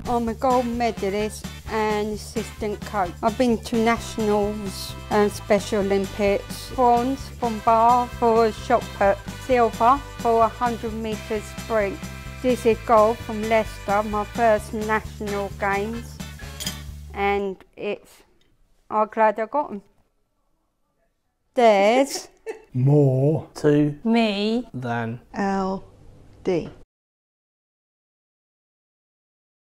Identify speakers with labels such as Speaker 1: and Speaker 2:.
Speaker 1: I'm a gold medalist and assistant coach. I've been to nationals and Special Olympics. Bronze from bar for shot put, silver for 100 metres sprint. This is gold from Leicester, my first national games, and I'm glad I got them. There's
Speaker 2: more
Speaker 3: to
Speaker 1: me
Speaker 3: than
Speaker 4: LD.